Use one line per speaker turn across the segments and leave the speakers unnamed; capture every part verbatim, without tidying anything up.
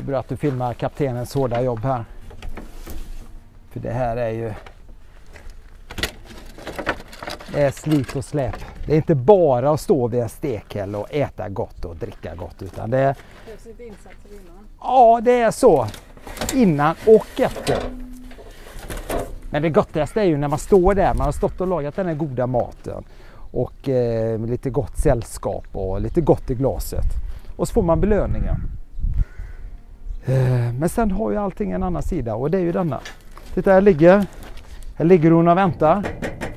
är bra att du filmar kaptenens hårda jobb här. För det här är ju... Det är slit och släp. Det är inte bara att stå vid en stekhäll och äta gott och dricka gott, utan det är...
Det är lite insatser innan.
Ja, det är så. Innan och efter. Men det gottaste är ju när man står där. Man har stått och lagat den här goda maten. Och eh, med lite gott sällskap och lite gott i glaset. Och så får man belöningen. Eh, men sen har ju allting en annan sida, och det är ju denna. Titta, här ligger. Här ligger hon och väntar.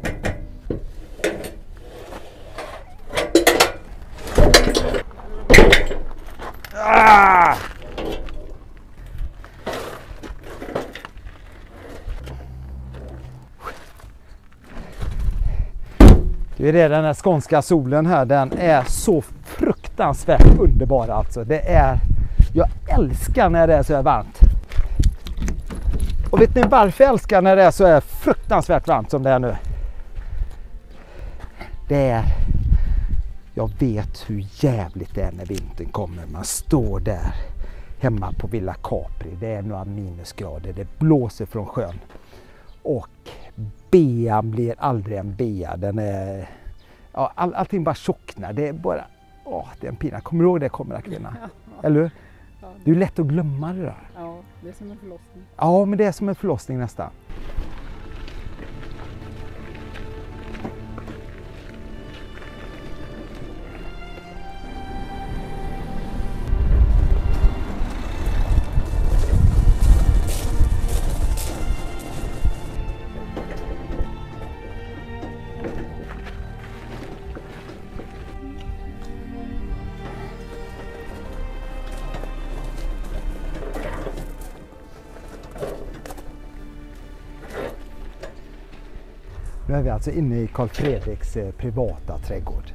Ah! Det är det, den här skånska solen här, den är så fruktansvärt underbar alltså. Det är, jag älskar när det är så här varmt. Och vet ni varför jag älskar när det är så här fruktansvärt varmt som det är nu? Det är, jag vet hur jävligt det är när vintern kommer. Man står där hemma på Villa Capri, det är några minusgrader, det blåser från sjön. Och bean blir aldrig en bea, den är, ja, all, allting bara tjocknar, det är bara, åh, det är en pina. Kommer du ihåg det, Kommer kvinna?
Ja.
Eller hur?
Ja.
Det är lätt att glömma det där.
Ja, det är som en förlossning.
Ja, men det är som en förlossning nästan. Nu är vi alltså inne i Carl Fredriks eh, privata trädgård.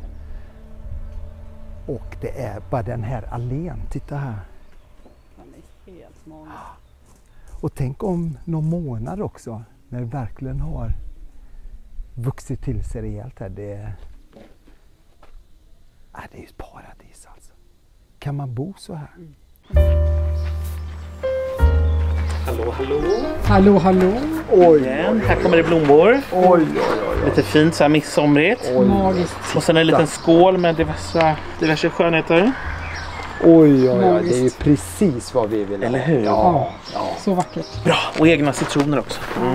Och det är bara den här allén, titta här.
Den är helt magisk.
Och tänk om någon månad också, när det verkligen har vuxit till sig rejält här. Det är, ah, det är ju ett paradis alltså. Kan man bo så här?
Mm.
Hallå, hallå.
Hallå, hallå.
Oj,
Igen. Här kommer det blommor.
oj, oj, oj.
Lite fint så här midsomrigt.
Magiskt.
Och sen en liten skål med diverse, diverse skönheter.
Oj, oj, oj. Det är ju
Magiskt.
precis vad vi vill ha.
Eller hur?
Ja, ja.
Så vackert.
Bra. Och egna citroner också. Mm.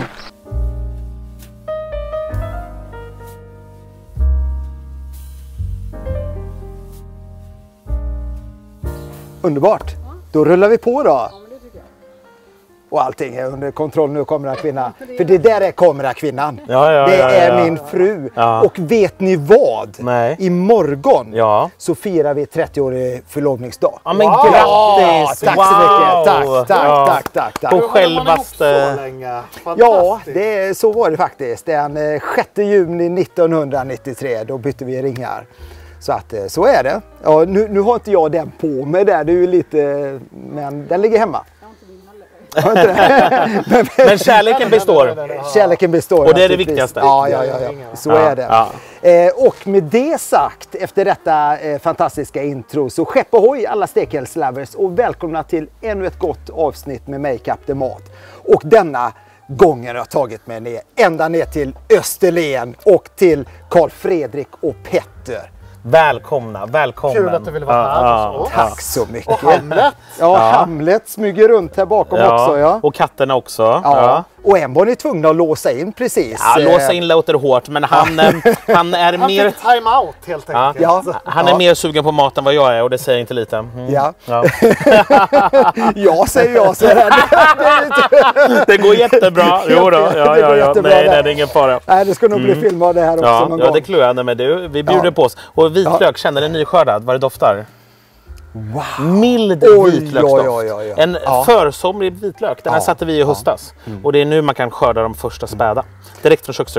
Underbart. Då rullar vi på då.
Ja, men det tycker jag.
Och allting är under kontroll nu, kamerakvinnan. För det där är kamerakvinnan.
Ja, ja,
det
ja,
är
ja.
min fru.
Ja.
Och vet ni vad?
Nej.
Imorgon
Ja.
så firar vi trettioårig förlovningsdag.
Ja, men
Wow!
grattis!
Tack så mycket. Tack, tack,
Ja.
tack, tack, tack.
På självaste...
Ja, det, så var det faktiskt. Den eh, sjätte juni nittonhundranittiotre, då bytte vi ringar. Så att eh, så är det. Ja, nu, nu har inte jag den på mig där, det är ju lite, men den ligger hemma.
Jag har inte min heller.
men,
Men kärleken består.
Kärleken består.
Och det är det
naturligtvis.
viktigaste.
Ja, ja, ja, ja. Så
Ja,
är det.
ja.
Eh, och med det sagt, efter detta eh, fantastiska intro, så skepp ohoj alla stekhällslovers och välkomna till ännu ett gott avsnitt med mig, Kapten Mat. Och denna gången har jag tagit mig ner, ända ner till Österlen och till Carl Fredrik och Petter.
Välkomna, välkommen.
Kul att du ville vara här
Ja,
hos oss.
Tack så mycket.
Och Hamlet.
Ja, Hamlet smyger runt här bakom
ja.
också. Ja.
Och katterna också.
Ja.
Ja.
Och en var ni tvungna att låsa in precis.
Ja, låsa in låter hårt, men han, eh, han är
Han
mer...
fick time-out helt
Ja.
enkelt.
Ja.
Han är
Ja.
mer sugen på maten vad jag är, och det säger inte lite. Mm.
Ja.
Ja.
Ja, säger jag. Så det,
Det går jättebra. Jo då. Ja,
Det
ja,
går
ja.
jättebra
Nej,
där.
nej, det är ingen fara.
Nej, det ska nog bli film av det här också
Ja,
någon
ja,
gång.
det klurade jag med. Du, vi bjuder
Ja.
på oss. Och vitlök, känner den nyskördad? Vad det doftar?
Wow.
Mild
Oj,
vitlöksdoft.
oj, oj, oj, oj.
En
Ja.
försomrig vitlök. Den här
Ja.
satte vi i höstas. Och det är nu man kan skörda de första späda. Direkt från köksträdgård.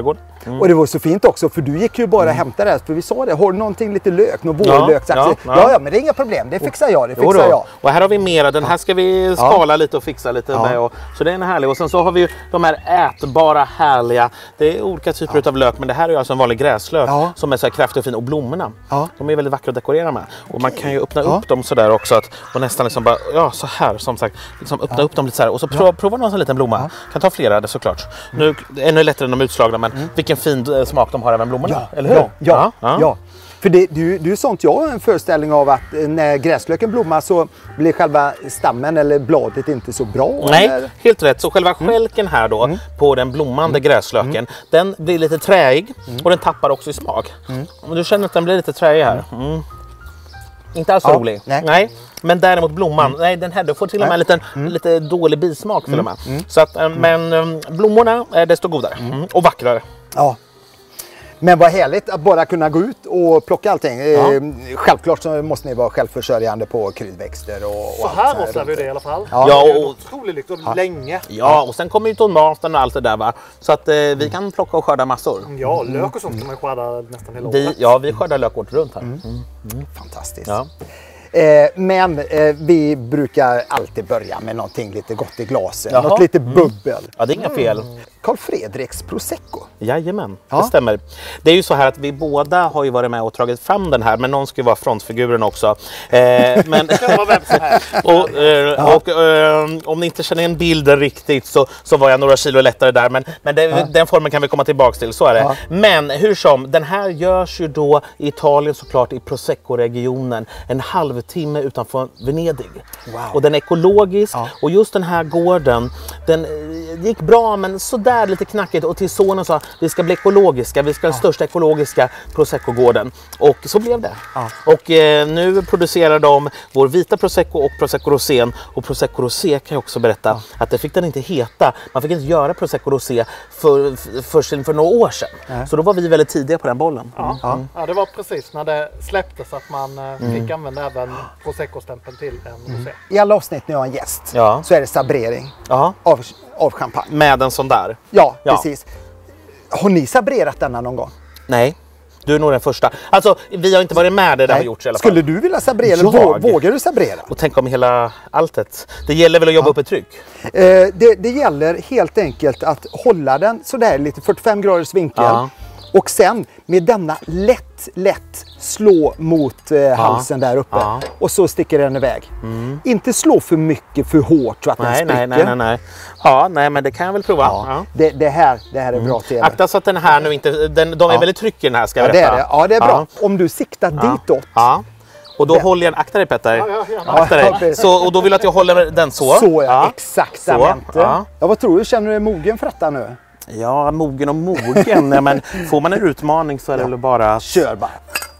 Mm. Och det var så fint också, för du gick ju bara mm. hämta det här, för vi sa det, har du någonting lite lök, någon vårlök? Ja, ja, ja. ja, ja, men det är inga problem, det fixar jag, det fixar jag.
Och här har vi mera, den här ska vi skala ja. lite och fixa lite ja. med. Och, så det är en härlig. Och sen så har vi ju de här ätbara, härliga, det är olika typer ja. av lök, men det här är alltså en vanlig gräslök ja. som är så här kraftig och fin. Och blommorna, ja. de är väldigt vackra att dekorera med. Och man kan ju öppna ja. upp dem sådär också, att, och nästan liksom bara, ja så här som sagt, liksom öppna ja. upp dem lite så här. Och så prova, ja. prova någon sån liten blomma. Ja. Kan ta flera, det såklart. Mm. Nu, ännu lättare än de utslagna, men mm. vilken fin smak de har även blommorna,
ja.
eller hur?
Ja, ja, ja. ja. För det, det, det är sånt jag har en föreställning av, att när gräslöken blommar så blir själva stammen eller bladet inte så bra.
Nej,
eller?
helt rätt. Så själva skälken här då mm. på den blommande mm. gräslöken, mm. den blir lite träig mm. och den tappar också i smak. Mm. Om du känner att den blir lite träig här. Mm. Inte alls ja, rolig. Nej. nej. Men däremot blomman, mm. nej den här du får till och med en liten, mm. lite dålig bismak till och med. Mm. Så att, men um, blommorna är desto godare mm. och vackrare.
Ja. Men vad härligt att bara kunna gå ut och plocka allting. Ja. Självklart så måste ni vara självförsörjande på kryddväxter och, och
så här måste vi det i alla fall.
Ja, ja och
otroligt och ja. länge.
Ja, och sen kommer ju tomaten och allt det där, va. Så att eh, vi kan plocka och skörda massor.
Ja, lök och sånt kan man skörda nästan hela
vi,
året.
Ja, vi skördar lök året runt här. Mm.
Mm. Mm. Fantastiskt. Ja. Eh, men eh, vi brukar alltid börja med någonting lite gott i glasen. Jaha. Något lite bubbel. Mm.
Ja, det är inga fel.
Mm. Carl Fredriks Prosecco.
Jajamän, ja. det stämmer. Det är ju så här att vi båda har ju varit med och tagit fram den här, men någon ska ju vara frontfiguren också. Eh, men och, eh, ja. och eh, om ni inte känner en bilden riktigt så, så var jag några kilo lättare där, men, men det, ja. den formen kan vi komma tillbaka till, så är det. Ja. Men hur som, den här görs ju då i Italien såklart, i Prosecco-regionen, en halvtimme utanför Venedig. Wow. Och den är ekologisk, ja. och just den här gården, den gick bra men sådär lite knackigt, och till sonen sa vi ska bli ekologiska, vi ska ha den största ekologiska Prosecco-gården, och så blev det. Ja. Och eh, nu producerar de vår vita Prosecco och Prosecco Rosén, och Prosecco Rosé kan jag också berätta ja. att det fick den inte heta, man fick inte göra Prosecco Rosé för, för, för några år sedan. Ja. Så då var vi väldigt tidiga på den bollen.
Ja, ja. ja det var precis när det släpptes att man eh, fick mm. använda även Prosecco-stämpeln till en mm. rosé.
I alla avsnitt när jag har en gäst
ja.
så är det sabrering ja. av, av champagne.
Med en sån där?
Ja, ja, precis. Har ni sabrerat denna någon gång?
Nej, du är nog den första. Alltså, vi har inte varit med det där har gjorts i alla fall.
Skulle du vilja sabrera? Eller vågar du sabrera?
Och tänk om hela alltet. Det gäller väl att jobba ja. upp ett tryck?
Eh, det, det gäller helt enkelt att hålla den sådär lite fyrtiofem graders vinkel. Ja. Och sen med denna lätt, lätt slå mot eh, ja. halsen där uppe. Ja. Och så sticker den iväg. Mm. Inte slå för mycket, för hårt så att
nej,
den spricker.
Nej, nej, nej. Ja, nej, men det kan jag väl prova. Ja. Ja.
Det, det, här, det här är bra till.
Akta så att den här nu inte, den, de är ja. väldigt tryck i den här, ska jag
ja, det är det. Ja, det är bra. Ja. Om du siktar ja. ditåt.
Ja. Och då det. håller jag, akta dig Petter. Ja, ja, ja. Akta dig. Så, och då vill jag att jag håller den så.
Så ja, ja. exakt. Ja. Ja, vad tror du? Känner du dig mogen för detta nu?
Ja, mogen och mogen. Ja, men får man en utmaning så är det ja. väl bara...
Kör bara.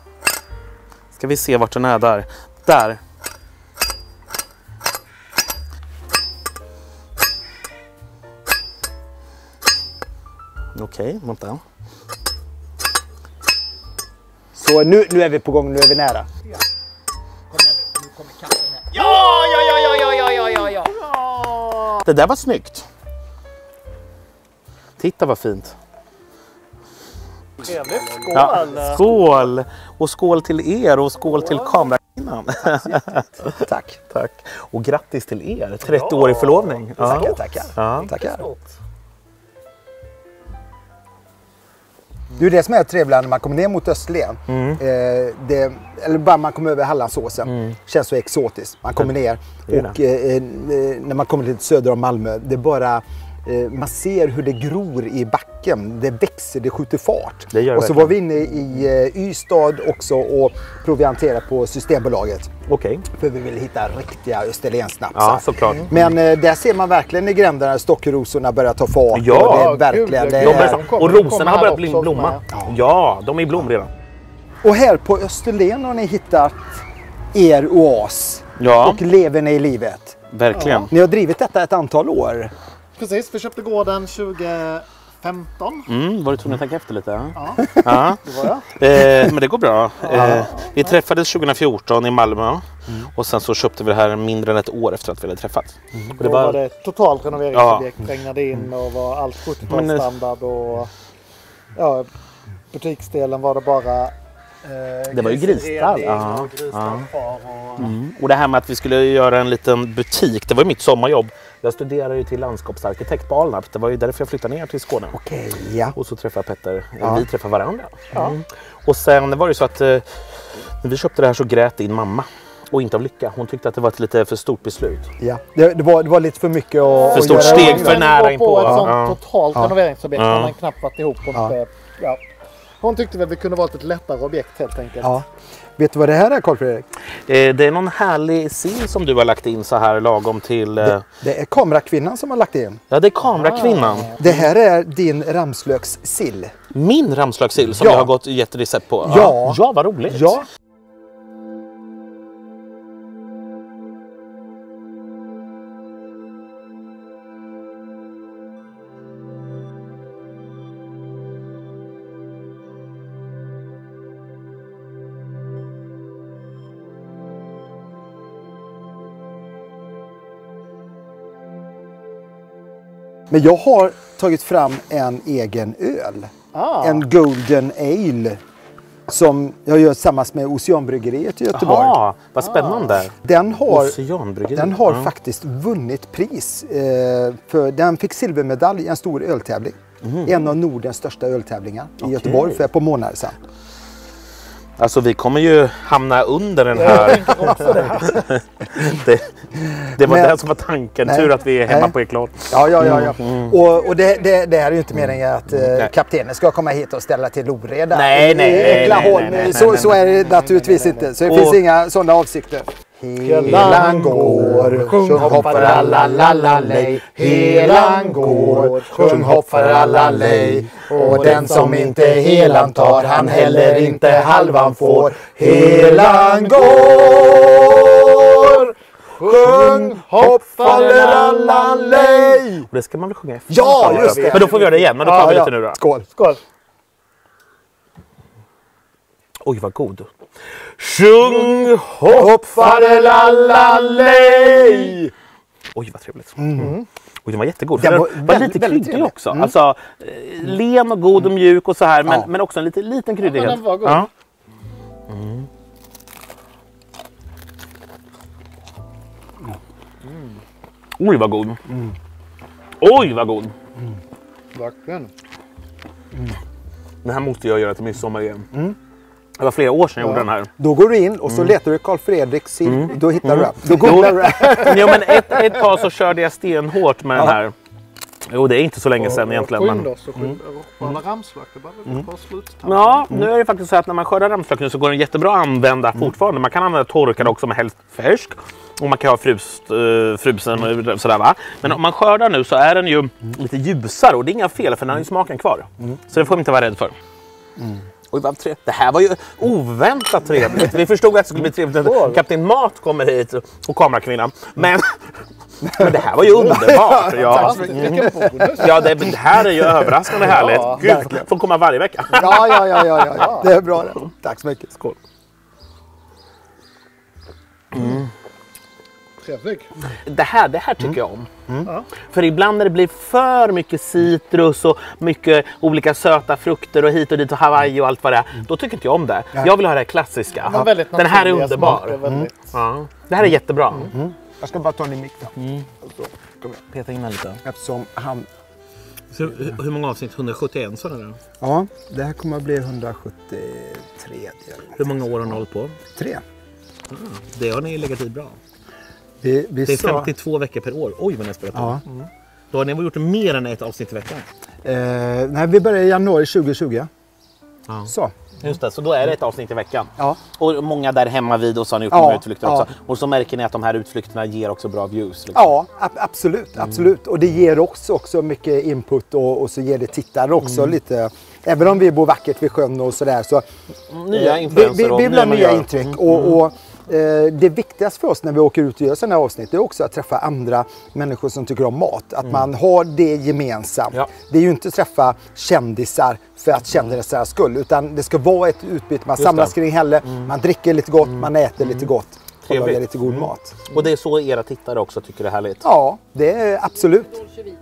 Ska vi se vart den är där. Där. Okej, mot den.
Så nu, nu är vi på gång, nu är vi nära. Ja,
kom igen, nu kommer katten här.
Ja, ja, ja, ja, ja, ja, ja, ja, ja. Det där var snyggt. Titta vad fint.
Skål!
Ja, skål! Och skål till er och skål till kameran.
Tack.
Tack. Och grattis till er, trettio år i förlovning.
Ja. Tackar, tackar.
Ja.
tackar. Det är det som är trevligt när man kommer ner mot Österlen. Mm. Eh, det, eller bara man kommer över Hallandsåsen. Mm. Känns så exotiskt. Man kommer ner och eh, eh, när man kommer lite söder om Malmö, det är bara man ser hur det gror i backen, det växer, det skjuter fart.
Det gör
och så var vi inne i Ystad också och provianterade på Systembolaget.
Okej.
Okay. För vi ville hitta riktiga österlensnapsar.
Ja, såklart.
Men där ser man verkligen i gränderna när stockrosorna börjar ta fart.
Ja,
och, det är verkligen, det är...
och, och rosorna har börjat blomma. Ja. ja, de är i blom redan.
Och här på Österlen har ni hittat er oas.
Ja.
Och lever ni i livet.
Verkligen.
Ja. Ni har drivit detta ett antal år.
Precis, vi köpte gården tjugo femton.
Mm, var du tvungen att tänka efter lite?
Ja,
ja.
det var jag.
Eh, men det går bra. Eh, vi träffades tjugo fjorton i Malmö. Mm. Och sen så köpte vi det här mindre än ett år efter att vi hade träffats.
Mm. Och det var... var det totalt renoveringsobjekt, ja. Regnade in och var allt sjuttiotalsstandard och... ja, butiksdelen var det bara eh,
Det var ju grisstall. Ja.
Och grisstall kvar och,
Mm. Och det här med att vi skulle göra en liten butik, det var ju mitt sommarjobb. Jag studerade ju till landskapsarkitekt på Alnarp. Det var ju därför jag flyttade ner till Skåne.
Okej, ja.
Och så träffade jag Petter.
Ja.
Vi träffade varandra. Mm. Och sen var det så att eh, när vi köpte det här så grät din mamma. Och inte av lycka. Hon tyckte att det var ett lite för stort beslut.
Ja, det, det, var, det var lite för mycket att
För stort
att
steg
göra.
för nära
på
inpå.
ett sånt
Ja.
totalt
Ja.
renoveringsobjekt
Ja.
har man knappt varit ihop. Och
Ja.
inte, ja. Hon tyckte väl det kunde vara ett lättare objekt helt enkelt.
Ja. Vet du vad det här är, Carl Fredrik?
Eh, det är någon härlig sill som du har lagt in så här lagom till... Eh,
Det, det är kamerakvinnan som har lagt in.
ja, det är kamerakvinnan.
Det här är din ramslökssill.
Min ramslökssill som
Ja.
jag har gått och gett recept på.
Ja.
Ja, vad roligt.
Ja. Men jag har tagit fram en egen öl.
Ah.
En Golden Ale. Som jag gör tillsammans med Oceanbryggeriet i Göteborg.
Jaha, vad spännande.
Den har,
Oceanbryggeri.
den har
Ja.
faktiskt vunnit pris. Eh, för den fick silvermedalj i en stor öltävling. En av Nordens största öltävlingar i
Okej.
Göteborg för ett par månader sedan.
Alltså vi kommer ju hamna under den här. det, det var
Men-
det som var tanken.
Nej.
Tur att vi är hemma
Nej.
på Eklad.
Ja, ja, ja. ja. Och, och det, det, det här är ju inte
Mm.
meningen att eh, kaptenen ska komma hit och ställa till oreda
Nej,
i-
nej,
i
nej,
Eklaholm.
nej, nej, nej,
Så,
nej,
så är det naturligtvis inte. Så det
Och-
finns inga sådana avsikter. Helan går, sjung hopp för alla lalla lej. Helan går, sjung hopp för alla lej. Och den som inte helan tar, han heller inte halvan får. Helan går, sjung hopp för alla lej.
Och det ska man väl sjunga efter?
Ja, just det.
Men då får vi göra det igen. Men då tar vi lite nu då.
Skål.
Skål!
Oj, vad god. Sjung hopp farelallalej. Oj, vad trevligt. Mm. Oj, den var jättegod.
Den
Den
var
var,
väldigt,
lite
väldigt
kryddig
trevlig.
också. Alltså, eh, len och god och mjuk och så här. Men,
Ja.
men också en lite, liten kryddighet.
Ja, den var god.
Ja. Mm. Oj, vad god. Oj, vad god.
Verkligen.
Den här måste jag göra till midsommar igen. Det var flera år sedan jag gjorde den här.
Då går du in och så letar du Carl Fredrik sill. Då hittar du den. Då
Jo,
googlar du den.
jo, men ett, ett tag så körde jag stenhårt med den här. Jo, det är inte så länge sedan egentligen. Men...
Skynda oss och skynda. Alla ramslök, det börjar väl vara sluttamp.
Ja, nu är det faktiskt så att när man skördar ramslök nu så går den jättebra att använda fortfarande. Man kan använda torkad också med helst färsk. Och man kan ha frust, uh, frusen och sådär va. Men om man skördar nu så är den ju lite ljusare och det är inga fel för den har ju smaken kvar. Så det får man inte vara rädd för. Oj, vad trevligt. Det här var ju oväntat trevligt. Vi förstod att det skulle bli trevligt när Kapten Mat kommer hit och kamerakvinnan. Men, men det här var ju underbart. Ja,
Vilken bonus!
ja det, det här är ju överraskande härligt. Gud, får komma varje vecka.
Ja, ja, ja, ja, ja, ja. Det är bra det. Tack så mycket. Skål.
Trevlig.
Det här, det här tycker jag om. För ibland när det blir för mycket citrus och mycket olika söta frukter och hit och dit och Hawaii och allt vad det är. Då tycker inte jag om det. Jag vill ha det klassiska.
Men väldigt
Den här är
naturliga
underbar.
smaker, väldigt-
Ja. Det här är jättebra.
Jag ska bara ta en mick då.
Peta in den lite.
Eftersom han...
Så, hur, hur många avsnitt? hundrasjuttioett sa du?
Ja, det här kommer att bli hundrasjuttiotre.
Hur många år har ni hållit på?
Tre.
Det har ni legat i bra.
Vi, vi
Det är
sa...
femtiotvå veckor per år. Oj vad ni har spelat
Ja.
på. Då har ni gjort mer än ett avsnitt i veckan.
Eh, nej, vi började i januari tjugohundratjugo.
Ja.
Så.
Just det, så då är det ett avsnitt i veckan.
Ja.
Och många där hemma vid och så har ni gjort
Ja,
många utflykter
ja.
också. Och så märker ni att de här utflykterna ger också bra views. Liksom.
Ja, ab- absolut, absolut. Och det ger också, också mycket input och, och så ger det tittare också lite. Även om vi bor vackert vid sjön och sådär så
Nya
vi,
influenser
vi,
och
vi vill ha
man
nya
gör.
intryck. Och, och eh, det viktigaste för oss när vi åker ut och gör sådana här avsnitt är också att träffa andra människor som tycker om mat. Att man har det gemensamt.
Ja.
Det är ju inte att träffa kändisar för att kändisarnas skull. Utan det ska vara ett utbyte. Man
Just
samlas
det.
kring Hälle, man dricker lite gott, man äter lite gott. Och
Trevligt.
lagar lite god mat.
Och det är så era tittare också tycker det är härligt.
Ja, det är absolut.
Dolce Vita, sådär.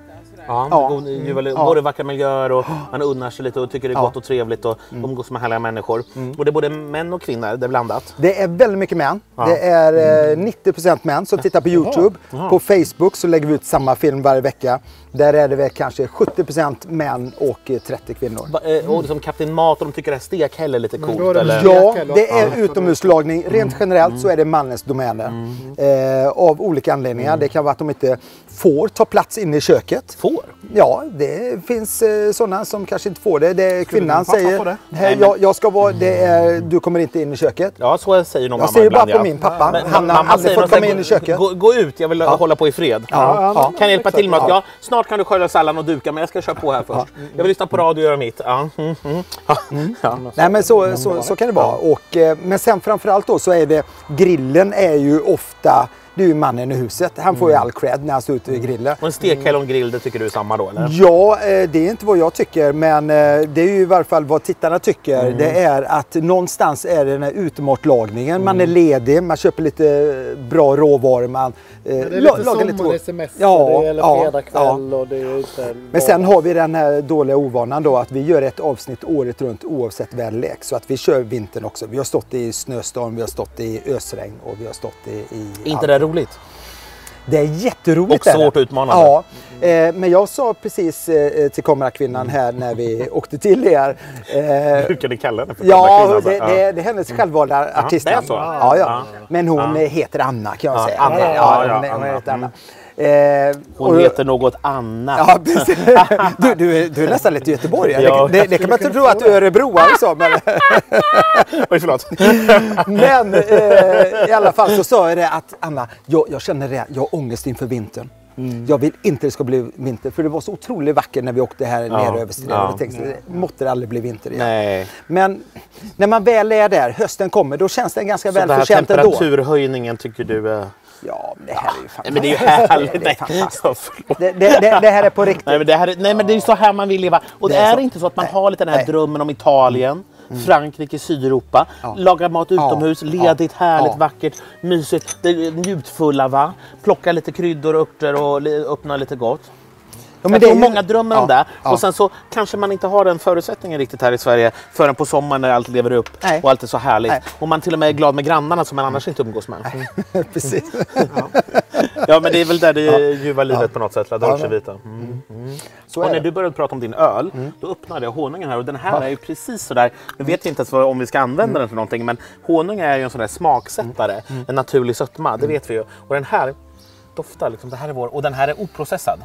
Ja,
Ja.
god, ljuva,
Ja.
både vackra miljöer och man unnar sig lite och tycker det är
Ja.
gott och trevligt och umgås med härliga människor. Och det är både män och kvinnor, det är blandat.
Det är väldigt mycket män.
Ja.
Det är eh, nittio procent män som tittar på YouTube.
Jaha.
På Facebook så lägger vi ut samma film varje vecka. Där är det väl kanske sjuttio procent män och eh, trettio kvinnor.
Va, eh, och som Kapten Mat och de tycker det här stekhäll är lite
då
coolt.
är det
Eller?
musik.
Ja,
Stekhäll
det är
också.
utomhuslagning. Rent generellt så är det mannens domäner. Eh, av olika anledningar. Det kan vara att de inte får ta plats inne i köket.
Får?
Ja, det finns eh, sådana som kanske inte får det. Det är kvinnan
din pappa
säger,
få det?
"Här, jag, jag ska vara, det är, du kommer inte in i köket.
Ja, så säger nog
Jag
mamma
ser ju bara
ibland,
på
ja.
min pappa.
Men-
Han
men
har
mamma
aldrig
säger
fått
något
komma
så här,
in i köket.
Gå, gå ut, jag vill hålla på i fred.
Ja, ja.
Kan jag hjälpa till med att
Ja.
ja, snart kan du skölja salladen och duka, men jag ska köra på här först. Jag vill lyssna på radio och göra mitt. Ja. Mm, mm. Ja. Ja.
Nej, men så, så, så kan det vara. Och, eh, men sen framförallt då så är det, grillen är ju ofta, det är ju mannen i huset. Han får ju all cred när han står ute vid grillen.
Och en stekhäll och en grill, det tycker du är samma då, eller?
Ja, eh, det är inte vad jag tycker, men eh, det är ju i varje fall vad tittarna tycker. Det är att någonstans är det den här utmatlagningen. Man är ledig, man köper lite bra råvaror. Man eh,
Det är lite
la- lagar
sommar,
lite
det är
råd-
semester,
Ja,
det är
ja,
fredag kväll och det är ute.
Men sen har vi den här dåliga ovanan då att vi gör ett avsnitt året runt oavsett väderlek. Så att vi kör vintern också. Vi har stått i snöstorm, vi har stått i ösregn och vi har stått i... i
Inte
allt.
det roligt?
Det är jätteroligt.
Och
är det.
svårt och utmanande.
Ja, eh, men jag sa precis eh, till kamerakvinnan här när vi åkte till er. Eh,
Brukar ni kalla henne för
ja,
kamerakvinna,
det,
alltså?
det, det är hennes självvalda artistnamn.
det är så?
Ja, ja.
Ja.
Men hon
Ja.
eh, heter Anna kan jag
Ja,
säga.
Anna.
Ja,
Ja, ja,
hon, hon
Anna.
heter Anna. Eh,
Hon
och-
heter något annat.
Ja, precis. Du, du, är, du är nästan lite göteborgare.
Ja.
Det, det kan man inte tro att du är örebroare så. Men,
Oj, förlåt.
men eh, i alla fall så sa jag det att Anna, jag, jag känner det, jag har ångest inför vintern. Jag vill inte det ska bli vinter, för det var så otroligt vackert när vi åkte här
Ja,
nere över Ström.
ja.
Jag tänkte, det måtte det aldrig bli vinter igen.
Nej.
Men när man väl är där, hösten kommer, då känns den ganska
Så
väl
den här
förtjänt ändå.
temperaturhöjningen tycker du är...
Ja, men det här är ju fantastiskt.
Men det är ju härligt.
Det är fantastiskt.
Ja, förlåt.
Det, det, det, det här är på riktigt.
Nej men, det här, är- nej men det är ju så här man vill leva. Och det,
Det är
är,
så.
inte så att man
Nej.
har lite den här
Nej.
drömmen om Italien, Frankrike, Sydeuropa.
Ja.
Laga mat utomhus,
Ja.
ledigt,
Ja.
härligt,
Ja.
vackert, mysigt. Det är njutfulla va. Plocka lite kryddor och örter och li- öppna lite gott.
Ja,
Jag
det är
tror
ju-
många drömmer
ja,
om det.
ja.
Och sen så kanske man inte har den förutsättningen riktigt här i Sverige förrän på sommaren när allt lever upp
Nej.
och allt är så härligt.
Nej.
Och man till och med är glad med grannarna som man annars inte umgås med.
Precis.
Ja men det är väl där det ljuva livet på något sätt, la dolce
Ja.
vita. Mm.
Så
Och
är
när
det.
du började prata om din öl, då öppnade jag honungen här och den här är ju precis sådär, nu vet jag inte ens vad- om vi ska använda den för någonting, men honung är ju en sån där smaksättare, en naturlig sötma, det vet vi ju. Och den här doftar liksom, det här är vår, och den här är oprocessad.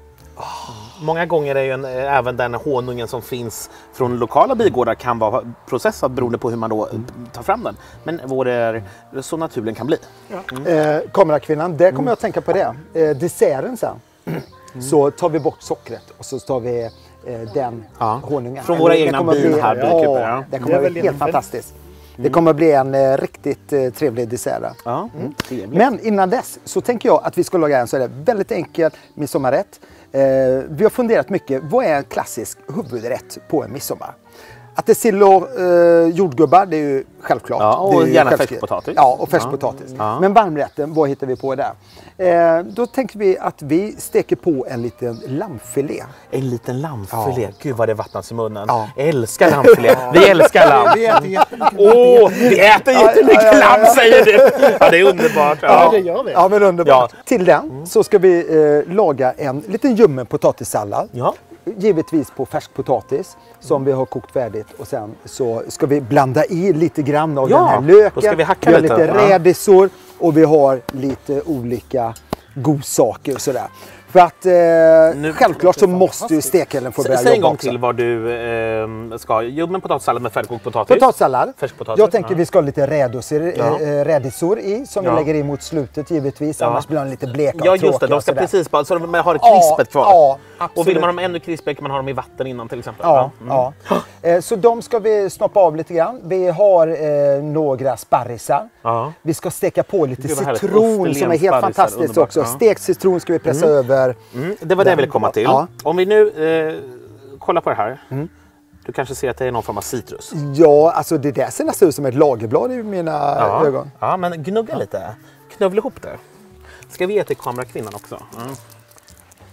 Många gånger är ju en, eh, även den honungen som finns från lokala bigårdar kan vara processad beroende på hur man då eh, tar fram den. Men vår är så naturligen kan bli.
Eh, kamerakvinnan, där kommer jag att tänka på det. Eh, desserten sen. Så tar vi bort sockret och så tar vi eh, den
Ja.
honungen.
Från våra
Det
egna
kommer
bin
bli-
här, bikuper,
Ja,
ja.
det
Det
kommer
är
att
väl
bli helt
en-
fantastiskt. Det kommer att bli en eh, riktigt eh, trevlig dessert. där.
Ja, trevligt.
Men innan dess så tänker jag att vi ska laga en så är det väldigt enkel midsommarrätt. Eh, vi har funderat mycket, vad är en klassisk huvudrätt på en midsommar? Att det är sill och eh, jordgubbar, det är ju självklart.
Ja, och
det är ju
gärna
självskrivet.
färskpotatis.
Ja, och färskpotatis.
Ja.
Men varmrätten, vad hittar vi på där? Eh, då tänker vi att vi steker på en liten lammfilé.
En liten lammfilé.
Ja.
Gud vad det vattnas i munnen.
Ja.
Jag älskar lammfilé. Vi älskar lamm.
Vi äter jättemycket.
Åh, vi äter jättemycket
Ja, ja, ja, ja.
lamm säger du. Ja, det är underbart.
Ja,
Ja.
det gör vi.
Ja, men underbart.
Ja. Mm.
Till den så ska vi eh, laga en liten ljummen potatissallad.
Ja.
Givetvis på färsk potatis som vi har kokt färdigt och sen så ska vi blanda i lite grann av
Ja,
den här löken.
då ska vi hacka
har
lite.
lite
Ja.
rädisor och vi har lite olika godsaker och sådär. För att eh,
Nu-
självklart så måste ju stekhällen få börja
Säg en
jobba
gång
också.
till vad du eh, ska ha. Ljummen potatissallad med färdigkokt potatis.
Potatissallad.
Färskpotatis.
Jag tänker
Ja.
vi ska ha lite rädisor,
Ja.
eh, rädisor i som
Ja.
vi lägger i mot slutet givetvis.
Ja.
Annars blir de lite bleka och
Ja just det,
tråkiga
de
och
ska
sådär.
precis bara, så de har det
Ja,
krispet kvar.
ja,
och vill
absolut.
man ha dem ännu krispigare kan man ha dem i vatten innan till exempel.
Ja,
Mm.
ja. Eh, Så de ska vi snoppa av lite grann. Vi har eh, några sparrisar.
Ja.
Vi ska steka på lite
Gud, vad härligt.
citron
Österlen
som är helt
sparrisar,
fantastiskt
underbart.
också.
Ja.
Stekt citron ska vi pressa över.
Mm, det var det jag ville komma till.
Ja.
Om vi nu eh, kollar på det här. Du kanske ser att det är någon form av citrus.
Ja, alltså det där ser nästan ut som ett lagerblad i mina
Ja,
ögon.
ja men gnugga lite. Knövla ihop det. Ska vi ge till kamerakvinnan också? Mm.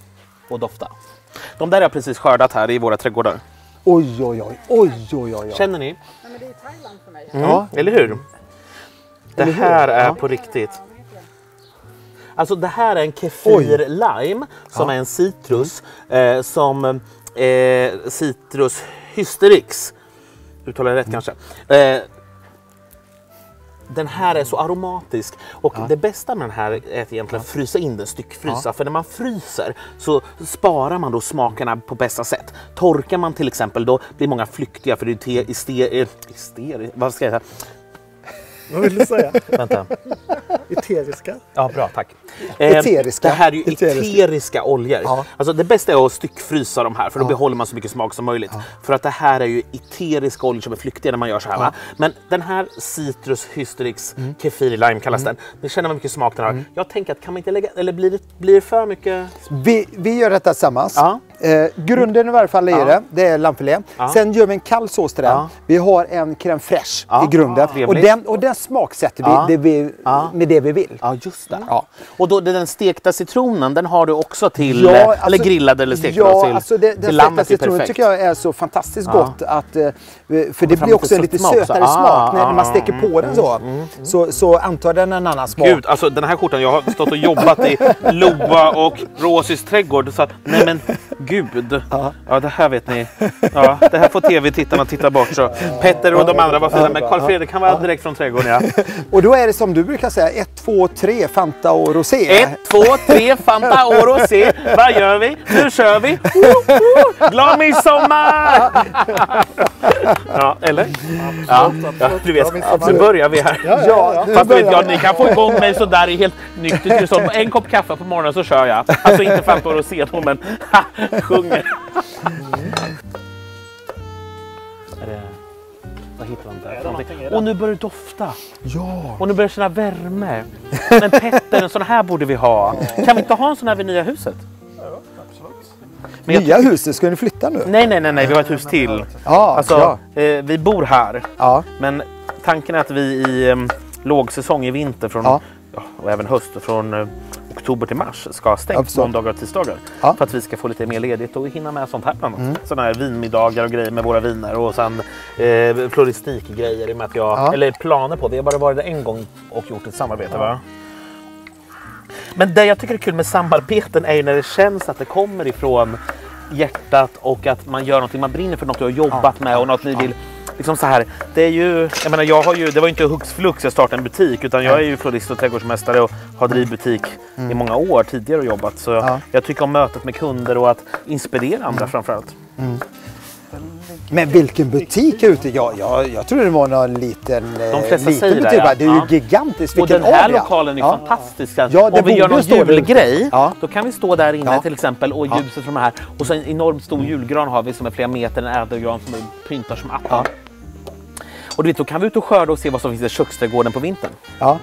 och dofta. De där har jag precis skördat här i våra trädgårdar.
Oj, oj, oj, oj, oj, oj.
Känner ni?
Nej, men det är Thailand för mig.
Mm. Ja, eller hur? Det
Eller hur?
här är
Ja.
på riktigt. Alltså det här är en kefir lime som
Ja.
är en citrus eh, som eh, citrus hysterix. Uttalar jag rätt kanske? Eh, den här är så aromatisk och
Ja.
det bästa med den här är att egentligen frysa in den, styckfrysa. För när man fryser så sparar man då smakerna på bästa sätt. Torkar man till exempel då blir många flyktiga för det är te, ister, ister, vad ska jag säga?
Vad vill du säga?
Vänta.
Eteriska?
Ja, bra, tack.
Eteriska.
Det här är ju
Eteriska.
eteriska oljor.
Ja.
Alltså det bästa är att styckfrysa de här för då
Ja.
behåller man så mycket smak som möjligt. För att det här är ju eteriska oljor som är flyktiga när man gör så här. Va? Men den här citrus hysterix
Mm.
kefir lime kallas den. Ni känner vad mycket smak den har. Jag tänker att kan man inte lägga, eller blir det, blir det för mycket?
Vi, vi gör detta tillsammans.
Ja.
Eh, grunden i varje fall är
Ja.
det, det är lammfilé.
Ja.
Sen gör vi en kall sås till den.
Ja.
Vi har en crème fraîche
Ja.
i grunden.
Ja.
Och den, och den smaksätter vi,
Ja.
det vi
Ja.
med det vi vill.
Ja, just det.
Ja.
Och då den stekta citronen, den har du också till,
Ja,
eh,
alltså-
eller grillad eller stekt
Ja,
till,
alltså det, den
till lammet
stekta
är
citronen
perfekt.
tycker jag är så fantastiskt
Ja.
gott att, eh, för det
fram
blir också en
lite
lite
sötma också.
sötare
Ah,
smak när,
ah,
när man steker
mm,
på den så. så. Så antar den en annan smak.
Gud, alltså den här skjortan, jag har stått och jobbat i Loa och Rosis trädgård så att, nej men gud.
Ja.
Ja, det här vet ni. Ja, det här får tv-tittarna titta bort så. Petter och de andra var fina, men Carl Fredrik kan vara direkt från trädgården, ja.
Och då är det som du brukar säga, ett, två, tre, Fanta och Rosé.
Ett, två, tre, Fanta och Rosé. Vad gör vi? Nu kör vi. Woo, woo. Glad midsommar! Ja, eller? Ja, ja du vet, nu börjar vi här.
Ja, nu
Fast vet
börjar
jag,
vi.
ni kan få igång mig sådär i helt nyktert. Så en kopp kaffe på morgonen så kör jag. Alltså inte Fanta och Rosé då, men ha, sjunger. Är det... Vad hittar man där? Någonting. Och nu börjar det dofta.
Ja.
Och nu börjar jag känna värme. Men Petter, en sån här borde vi ha. Kan vi inte ha en sån här vid nya huset? Men jag
Nya huset, ska ni flytta nu?
Nej, nej, nej, nej, vi har ett hus till.
Ja,
Alltså,
ja.
eh, vi bor här.
Ja.
Men tanken är att vi i eh, lågsäsong i vinter från,
Ja.
ja, och även höst från eh, oktober till mars ska ha
Jag
stängt
förstår.
måndagar och tisdagar.
Ja.
För att vi ska få lite mer ledigt och hinna med sånt här bland annat.
Mm.
Sådana här vinmiddagar och grejer med våra viner och sen eh, floristikgrejer i och med att jag,
Ja.
eller planer på. Vi har bara varit där en gång och gjort ett samarbete, va? Men det jag tycker är kul med samarbeten är ju när det känns att det kommer ifrån hjärtat och att man gör någonting, man brinner för något du har jobbat med och något ni vill. Liksom så här, det är ju, jag menar jag har ju, det var ju inte hux flux jag startade en butik utan jag är ju florist och trädgårdsmästare och har drivit butik i många år tidigare och jobbat. Så
Ja.
jag tycker om mötet med kunder och att inspirera andra framförallt.
Men vilken butik är ute? Jag, jag, jag tror det var någon liten, eh,
De flesta
liten
säger det,
butik.
ja.
va? Det är ju
Ja.
gigantiskt.
Och
Vilken
den här
area.
lokalen är
Ja.
fantastisk.
Ja, det
om vi gör
borde
någon
stå där ute.
julgrej,
Ja.
då kan vi stå där inne
Ja.
till exempel och
Ja.
ljuset från de här. Och så en enormt stor julgran har vi som är flera meter, en ädelgran som pyntar som attan. Och du vet, då kan vi ut och skörda och se vad som finns i köksträdgården på vintern.
Ja.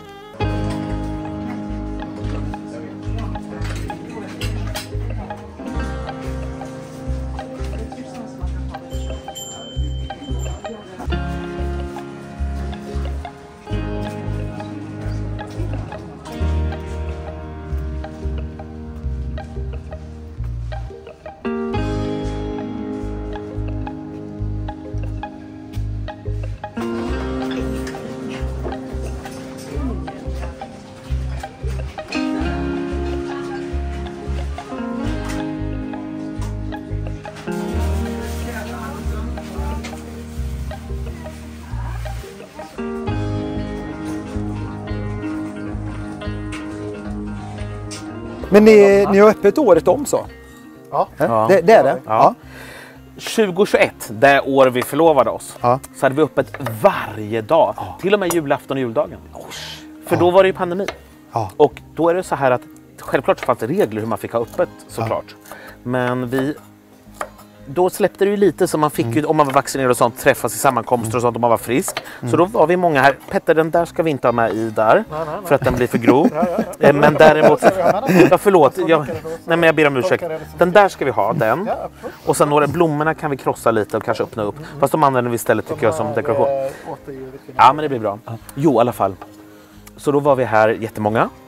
Men ni, ni har öppet året om så?
Ja.
Ja.
Det, det är det?
Ja. tjugohundratjugoett, det år vi förlovade oss,
Ja.
så hade vi öppet varje dag. Till och med julafton och juldagen. För då var det ju pandemi.
Ja.
Och då är det så här att självklart fanns det regler hur man fick ha öppet såklart. Men vi... Då släppte det ju lite så man fick ju, om man var vaccinerad och sånt, träffas i sammankomster och sånt om man var frisk. Så då var vi många här. Petter, den där ska vi inte ha med i där.
Nej, nej, nej.
För att den blir för grov. Eh, Men däremot... Ja, förlåt. Jag, nej, men jag ber om ursäkt. Den där ska vi ha, den.
Ja, absolut.
Och sen några blommorna kan vi krossa lite och kanske öppna upp. Fast de använder vi istället tycker jag som dekoration.
Eh, återgivet i-
Ja, men det blir bra. Jo, i alla fall. Så då var vi här jättemånga.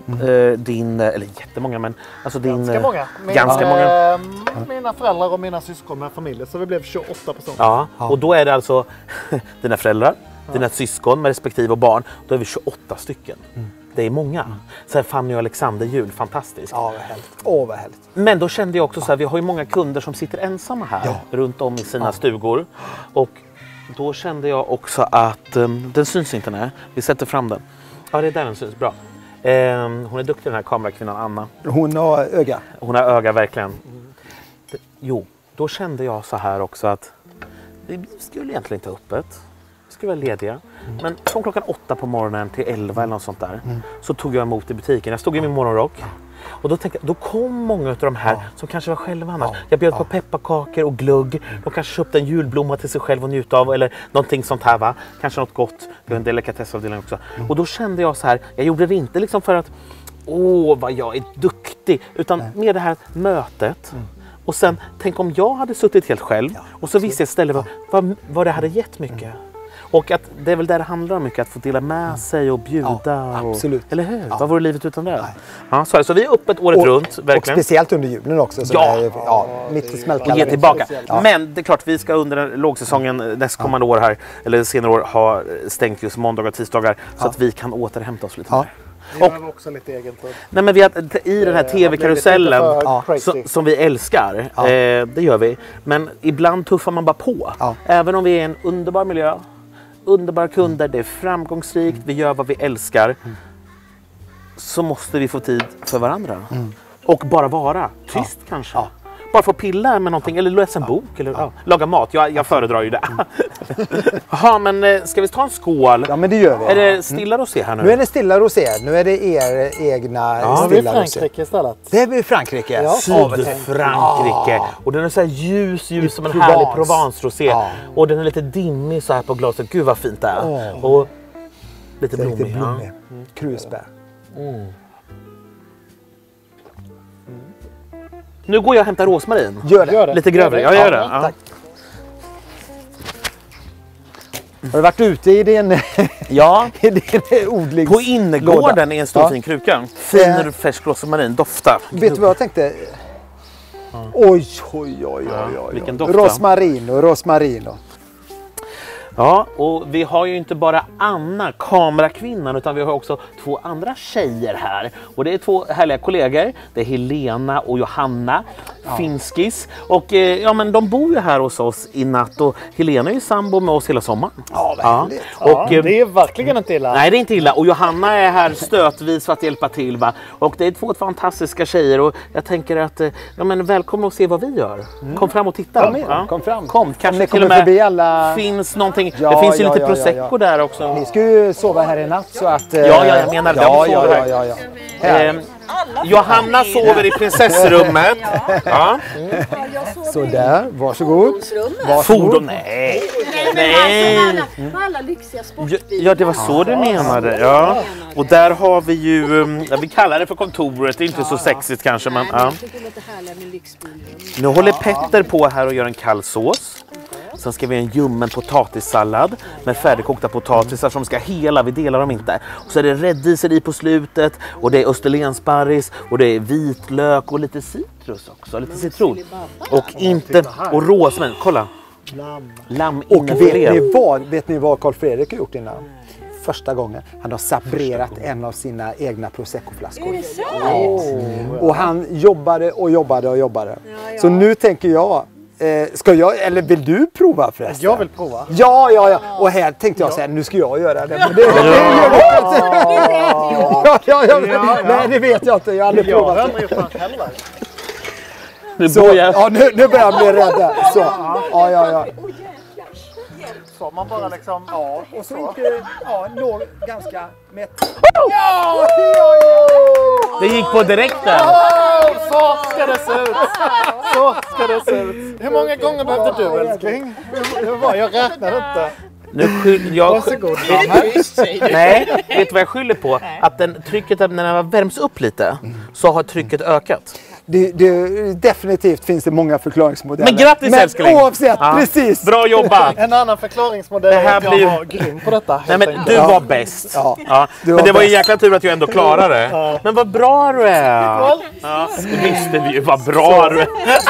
Mm. Eh, din, eller jättemånga, men alltså din...
Ganska många. Min,
ganska många.
Eh, mina föräldrar och mina syskon med familjer, så vi blev tjugoåtta personer.
Ja, och då är det alltså dina föräldrar, ja. dina syskon med respektive och barn. Då är vi tjugoåtta stycken. Mm. Det är många. Mm. Sen Fanny och Alexander jul, fantastiskt.
Ja, vad härligt. Åh, vad härligt.
Men då kände jag också så här, vi har ju många kunder som sitter ensamma här ja. runt om i sina ja. stugor. Och då kände jag också att um, den syns inte, nej. Vi sätter fram den. Ja, det är där den syns, bra. Um, hon är duktig, den här kamerakvinnan Anna.
Hon har öga.
Hon har öga, verkligen. Det, jo, då kände jag så här också att vi skulle egentligen inte ha öppet. Vi skulle vara lediga. Mm. Men från klockan åtta på morgonen till elva eller något sånt där mm. så tog jag emot i butiken. Jag stod i min morgonrock. Och då, tänkte, då kom många av de här ja. som kanske var själva annars. Ja. Jag bjöd ja. på pepparkakor och glugg. De kanske köpte en julblomma till sig själv och njuta av. Eller någonting sånt här, va? Kanske något gott. Vi har en delikatessavdelning också. Mm. Och då kände jag så här. Jag gjorde det inte liksom för att åh, vad jag är duktig. Utan Nej. med det här mötet. Mm. Och sen, tänk om jag hade suttit helt själv. Ja. Och så visste jag istället vad, vad, vad det hade gett mycket. Mm. Och att det är väl där det handlar om mycket, att få dela med sig och bjuda. Ja,
absolut.
Och, eller hur?
Ja.
Vad vore livet utan det? Ja, så, så vi är öppet året
och,
runt. Verkligen.
Och speciellt under julen också. Så
ja.
Är, ja, mitt i smältkallen.
Och ge tillbaka.
Ja.
Men det är klart, vi ska under den lågsäsongen nästkommande ja. år här, eller senare år, ha stängt just måndagar och tisdagar. Så ja. att vi kan återhämta oss lite
ja.
mer.
Vi behöver också lite egen tid.
Nej, men vi har, i den här tv-karusellen ja. som, som vi älskar, ja. eh, det gör vi. Men ibland tuffar man bara på. Ja. Även om vi är i en underbar miljö, underbara kunder, det är framgångsrikt, vi gör vad vi älskar. Mm. Så måste vi få tid för varandra. Mm. Och bara vara tyst ja. kanske. Ja. Bara få pilla med någonting, eller läsa en bok, eller ja. laga mat. Jag, jag föredrar ju det. Jaha, men ska vi ta en skål?
Ja, men det gör vi.
Är det stilla rosé här nu?
Nu är det stilla rosé. Nu är det er egna
ja,
stilla
rosé. Det är Frankrike istället.
Det är Frankrike.
Ja. Sydfrankrike. Ah. Och den är så här ljus, ljus som en Provence. härlig Provence-rosé. Ah. Och den är lite dimmig så här på glaset. Gud vad fint det är. Oh. Och lite blommig. Lite blommig.
Ja. Mm. Krusbär. Mm.
Nu går jag och hämtar rosmarin.
Gör det. Gör det.
Lite grövre. Jag gör det. Ja,
tack. Har du varit ute i din,
ja.
i din odlings...
På innergården är en stor ja. fin kruka. Fin äh. färsk rosmarin. Dofta.
Vet du vad jag tänkte? Ja. Oj, oj, oj, oj, oj.
Vilken doft.
Rosmarino, rosmarino.
Ja, och vi har ju inte bara Anna, kamerakvinnan, utan vi har också två andra tjejer här. Och det är två härliga kollegor. Det är Helena och Johanna, ja. finskis. Och eh, ja, men de bor ju här hos oss i natt. Och Helena är ju sambo med oss hela sommaren.
Ja, väldigt.
Ja. Och,
ja, det är verkligen inte illa.
Nej, det är inte illa. Och Johanna är här stötvis för att hjälpa till, va? Och det är två fantastiska tjejer. Och jag tänker att, ja men välkomna och se vad vi gör. Mm. Kom fram och titta.
Kom, ja. Kom fram.
Kom, kanske
till och med förbi alla...
finns någonting. Ja, det finns ju
ja,
lite
ja,
prosecco
ja, ja.
där också.
Ni ska ju sova här i natt så att... Eh...
Ja, ja, jag menar det.
Ja, ja, ja, ja, ja.
Eh, Johanna sover i prinsessrummet.
Ja.
Ja.
Mm.
Så där, varsågod.
varsågod. Fordon, nej.
Nej, men alltså alla, alla lyxiga sportbilar.
Ja, det var så du menade. Ja. Och där har vi ju, ja, vi kallar det för kontoret. Det är inte ja. så sexigt kanske, men ja. Nu håller Petter på här och gör en kall sås. Sen ska vi ha en ljummen potatissallad med färdigkokta potatisar som ska hela, vi delar dem inte. Och så är det rädisor i på slutet och det är österlensparris och det är vitlök och lite citrus också, lite citron. Och inte, och rosmarin, kolla. Lamm
och vet ni, vad, vet ni vad Carl Fredrik har gjort innan? Första gången. Han har sabrerat en av sina egna Prosecco-flaskor. Oh. Och han jobbade och jobbade och jobbade. Ja, ja. Så nu tänker jag, eh, ska jag, eller vill du prova förresten?
Jag vill prova.
Ja, ja, ja. Och här tänkte jag säga, nu ska jag göra det. Men det, det, det gör du inte. Ja, ja, ja. Nej, det vet jag inte. Jag har aldrig
jag
provat
det.
Nu
så,
börjar...
ja, nu, nu börjar jag bli rädd. Så, ja, ja, ja.
Så man bara liksom, ja,
och så inte, ja, låg ganska mätt. Ja, ja, ja.
Det gick på direkten.
Oh, så ska det se ut. Så ska det se ut. Hur många gånger behövde du, älskling? Hur var jag räknade inte.
Nu skyll, jag
Varsågod.
Nej, vet du vad jag skyller på? Att den, trycket, när den värms upp lite så har trycket ökat.
det, det, definitivt finns det många förklaringsmodeller.
Men grattis
men
älskling!
oavsett,
Ja.
precis!
Bra jobbat!
En annan förklaringsmodell
Det här
är att jag
blir-
var grym på detta.
Nej, men du
Ja.
var bäst.
Ja.
Ja.
Du var
Men det var ju
bäst.
jäkla tur att jag ändå klarade det. Men vad bra du är! Ja. Det visste vi ju, vad bra du är!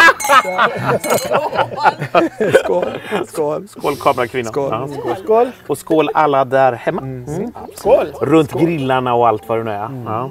Skål! Skål!
Skål kamerakvinna.
Skål.
Ja, skål.
Skål!
Och skål alla där hemma. Mm.
Skål!
Runt grillarna och allt vad det nu är. Ja.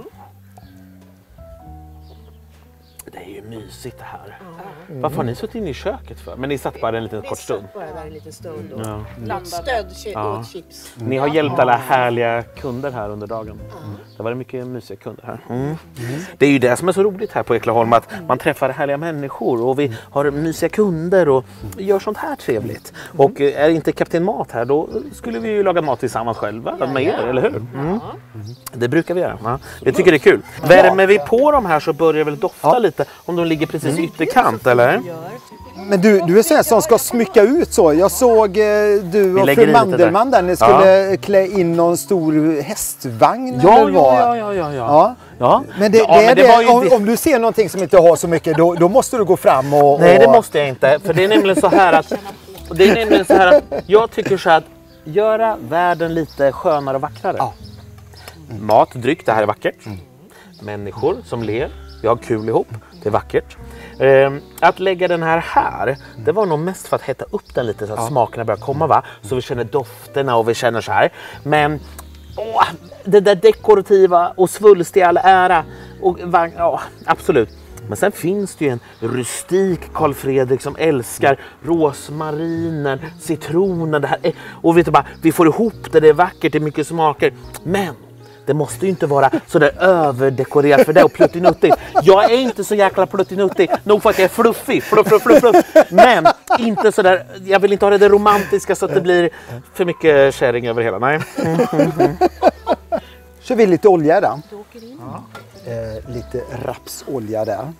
Det är ju mysigt det här. Varför har ni suttit inne i köket för? Men ni satt bara en liten kort stund.
Bara där en liten stund och
Ja.
blandade. Stöd
Ja.
åt chips.
Ni har hjälpt alla härliga kunder här under dagen. Det var mycket mysiga kunder här. Mm. Det är ju det som är så roligt här på Eklaholm, att man träffar härliga människor och vi har mysiga kunder och gör sånt här trevligt. Och är inte Kapten Mat här, då skulle vi ju laga mat tillsammans själva med er, eller hur? Mm. Det brukar vi göra. Ja. Jag tycker det är kul. Värmer vi på de här så börjar det väl dofta lite om de ligger precis i ytterkant, eller?
Men du, du är sån som ska smycka ut så. Jag såg eh, du och
lägger
fru
i lite
Mandelmann där. Ni skulle klä in någon stor hästvagn
Ja,
eller vad?
ja, ja, ja, ja.
Ja.
ja.
Men det,
Ja,
det är
men det
det,
var ju
om,
det-
om du ser någonting som inte har så mycket, då, då måste du gå fram och...
Nej, det
och-
måste jag inte. För det är nämligen så här att, det är nämligen så här att jag tycker så här att göra världen lite skönare och vackrare.
Ja.
Mat, dryck, det här är vackert. Människor som ler, vi har kul ihop, det är vackert. Ehm, att lägga den här här, det var nog mest för att hetta upp den lite så att smakerna börjar komma, va? Så vi känner dofterna och vi känner så här. Men åh, det där dekorativa och svulstiga all ära. Och, va- ja, absolut. Men sen finns det ju en rustik Carl Fredrik som älskar rosmarinen, citronen. Det här är, och vet du bara, vi får ihop det, det är vackert, det är mycket smaker. Men det måste ju inte vara så där överdekorerat för det och pluttinuttigt. Jag är inte så jäkla pluttinuttig. Nog för att jag är fluffig. Fluff, fluff, fluff, fluff. Men inte så där. Jag vill inte ha det där romantiska så att det blir för mycket kärring över hela. Nej.
Kör vi lite olja där. Eh, lite rapsolja där.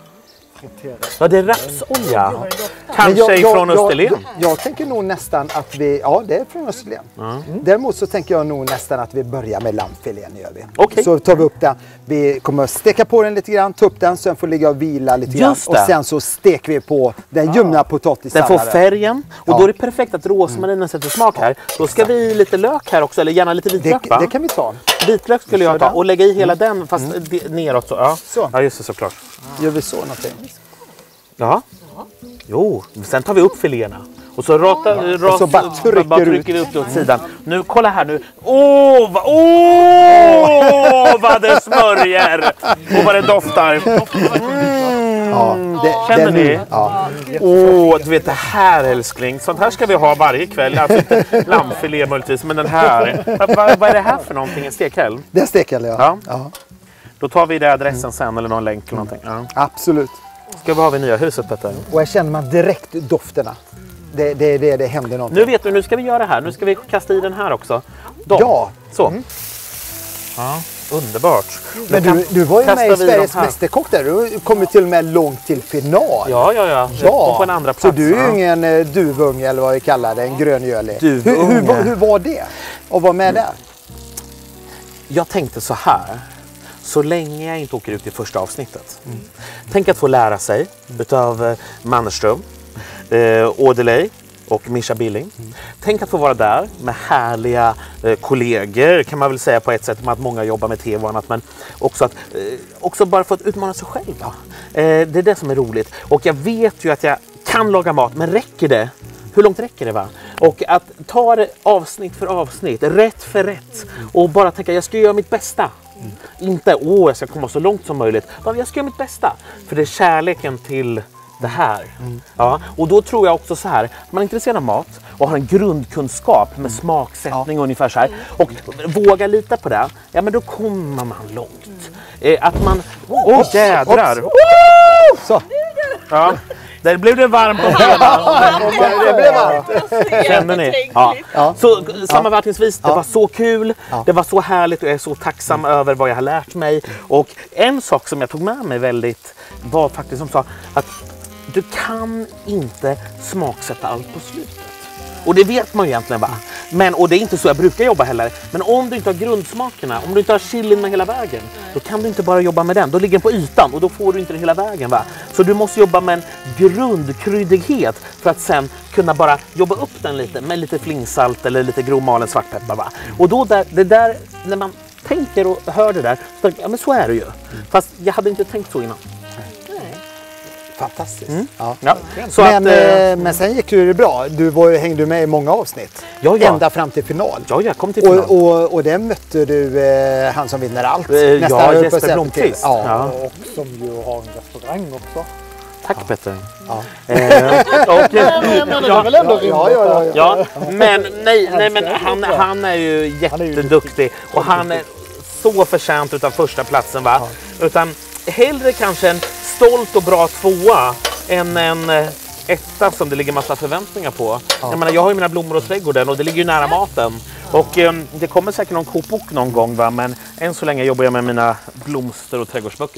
Ja, det är rapsolja.
Men
Kanske
jag- jag-
från
jag-
Österlen.
Jag, jag tänker nog nästan att vi... Ja, det är från Österlen. Mm. Däremot så tänker jag nog nästan att vi börjar med lammfilén. Gör vi.
Okej.
Så tar vi upp den. Vi kommer att steka på den lite grann, ta upp den så den får ligga och vila lite grann.
Just
Och
det.
sen så steker vi på den ljumna
Den
potatissalladen.
får färgen. Och
Ja.
då är det perfekt att rosmarinen sätter smak här. Då ska vi lite lök här också. Eller gärna lite vitlök,
Det,
va?
det kan vi ta.
Vitlök skulle jag ta.
Sådan.
Och lägga i hela den fast det- neråt. Så. Ja.
Så.
Ja, just det, såklart.
Gör vi så någonting.
Ja. Jo, sen tar vi upp filéerna. Och så rata, rat,
så bara trycker
bara
ut.
trycker vi upp det åt sidan. Nu, kolla här nu. Åh, vad, åh, vad det smörjer! Och vad det doftar. Mm.
Ja, det,
Känner
det
ni?
nu- Ja.
Åh, du vet det här älskling. Sånt här ska vi ha varje kväll. Alltså inte lammfilé möjligtvis, men den här. Vad, vad, vad är det här för någonting? En stekhäll?
Det är stekhäll, ja.
Ja.
Ja.
Då tar vi det adressen sen eller någon länk eller någonting. Ja.
Absolut.
Ska vi ha vid nya huset, Petter?
Och jag känner man direkt dofterna. Det, det, det, det händer någonting.
Nu vet du, nu ska vi göra det här. Nu ska vi kasta i den här också. Då.
Ja.
Så. Ja, underbart.
Men
Nu kan-
du, du var ju
kastar
med i
vi dem
Sveriges
här.
Mästerkock där. Du kom ju till och med långt till final.
Ja, ja, ja.
Ja.
Och på en andra
Så
plats.
du är
ja.
ju ingen eh, duvunge eller vad vi kallar det, en gröngölig. Hur,
Duvunge.
hur, var- hur var det att vara med där?
Jag tänkte så här. Så länge jag inte åker ut i första avsnittet. Tänk att få lära sig utav eh, Mannerström, eh, Audeley och Mischa Billing. Tänk att få vara där med härliga eh, kollegor, kan man väl säga på ett sätt, med att många jobbar med tv och annat, men också att eh, också bara få att utmana sig själv. Va? Eh, det är det som är roligt. Och jag vet ju att jag kan laga mat, men räcker det? Hur långt räcker det, va? Och att ta det avsnitt för avsnitt, rätt för rätt, och bara tänka jag ska göra mitt bästa. Inte åh, jag ska komma så långt som möjligt. Bara, jag ska göra mitt bästa. För det är kärleken till det här. Ja, och då tror jag också så här, man är intresserad av mat och har en grundkunskap med smaksättning ungefär så här, och vågar lita på det, ja men då kommer man långt. Eh, att man, åh oh, jädrar!
Så.
Ja, där blev det varmt på benen.
Det blev varmt.
Känner ni? Ja. Så sammanfattningsvis, det var så kul, det var så härligt och jag är så tacksam över vad jag har lärt mig. Och en sak som jag tog med mig väldigt var faktiskt som sa att du kan inte smaksätta allt på slutet. Och det vet man ju egentligen, va? Men, och det är inte så jag brukar jobba heller. Men om du inte har grundsmakerna, om du inte har chilin med hela vägen, då kan du inte bara jobba med den. Då ligger den på ytan och då får du inte den hela vägen. Va? Så du måste jobba med en grundkryddighet för att sen kunna bara jobba upp den lite med lite flingsalt eller lite grovmalen svartpeppar. Va? Och då där, det där, när man tänker och hör det där, så, ja men så är det ju. Fast jag hade inte tänkt så innan.
Fantastiskt.
Mm.
Ja.
Ja. Så
Men,
att,
eh, men sen gick det bra. Du var, hängde med i många avsnitt.
Ja, ja.
Ända fram till final.
Ja, jag kom till final.
Och, och, och där mötte du eh, han som vinner allt.
Eh, ja,
höll på
Jesper
att säga
Blomqvist.
till. Ja.
Ja.
Och som ju har en restaurang också.
Tack Petter.
Ja.
Eh, och,
Jag menar, det är väl ändå rimligt.
Ja, ja, ja,
ja, men nej, nej men han, han är ju jätteduktig och han är så förtjänt utav första platsen va. Utan hellre kanske en stolt och bra tvåa än en eh, etta som det ligger massa förväntningar på. Jag menar, jag har ju mina blommor och trädgården och det ligger ju nära maten. Och eh, det kommer säkert någon kokbok någon gång va, men än så länge jobbar jag med mina blomster och trädgårdsböcker.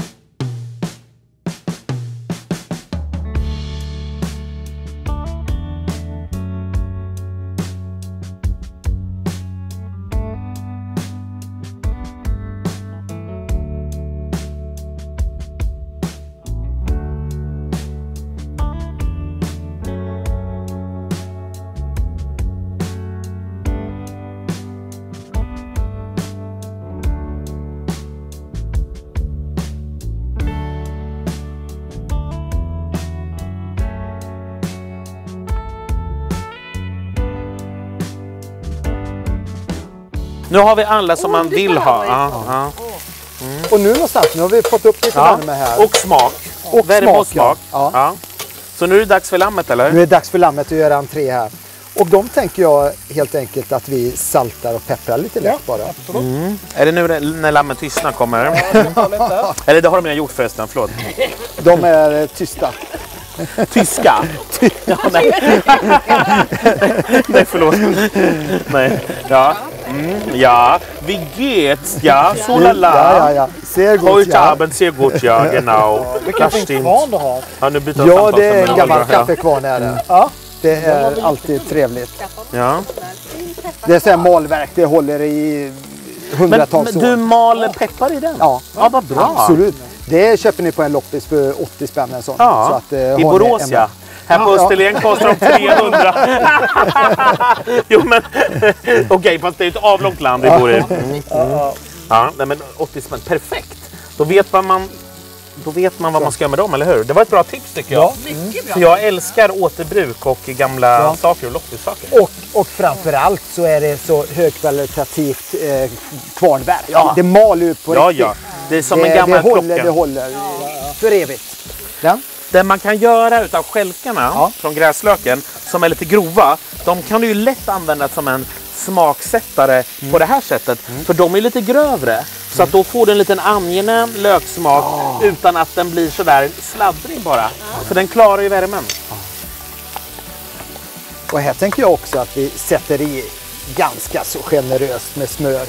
Nu har vi alla som man vill ha. Ja, ja.
Mm. Och nu någonstans, nu har vi fått upp lite
Ja.
värme här.
Och smak.
Och
Värme och
smak,
smak.
ja.
Ja. Så nu är det dags för lammet eller?
Nu är det dags för lammet att göra entré här. Och de tänker jag helt enkelt att vi saltar och pepprar lite lätt bara.
Mm. Är det nu när lammet tystnar kommer? Eller det har de redan gjort förresten, förlåt.
De är tysta.
Tyska? Ja, nej. nej, förlåt. Nej. Ja. Mm, ja, vi geht's, ja, så la la.
Ja, ja, ja. Ser gott,
Heute
ja.
Abend, sehr gut, ja, genau.
Vilken fin kvarn du har.
Ja, nu byter
Ja,
samtal
det är
som
en gammal
ja.
kaffekvarn är det. Ja, det är alltid trevligt.
Ja.
Det är så här malverk, det håller i
Men,
hundratals
men du
år.
maler peppar i den?
Ja,
Ja, vad bra.
absolut. Det köper ni på en loppis för åttio spänn en sån.
Ja,
så att, eh,
i
har ni
Borås
en-
ja. Här på
Ja.
Österlen kostar de trehundra. jo men, okej okay, fast det är ett avlångt land vi bor i. Mm. Ja, nej, men åttio spänn, perfekt. Då vet man, man, då vet man vad man ska göra med dem, eller hur? Det var ett bra tips tycker jag.
Mycket bra.
För jag älskar återbruk och gamla
Ja.
saker och loppissaker.
Och, och framförallt så är det så högkvalitativt eh, kvarnverk.
Ja.
Det mal ut på
Ja,
riktigt.
ja. Det är som
det,
en gammal
det håller,
klocka.
det håller för evigt. Ja.
Det man kan göra utav skälkarna
Ja.
från gräslöken som är lite grova, de kan du ju lätt använda som en smaksättare
Mm.
på det här sättet. För de är lite grövre. Så att då får du en liten angenäm löksmak utan att den blir sådär sladdrig bara. För den klarar ju värmen.
Och här tänker jag också att vi sätter i ganska så generöst med smör.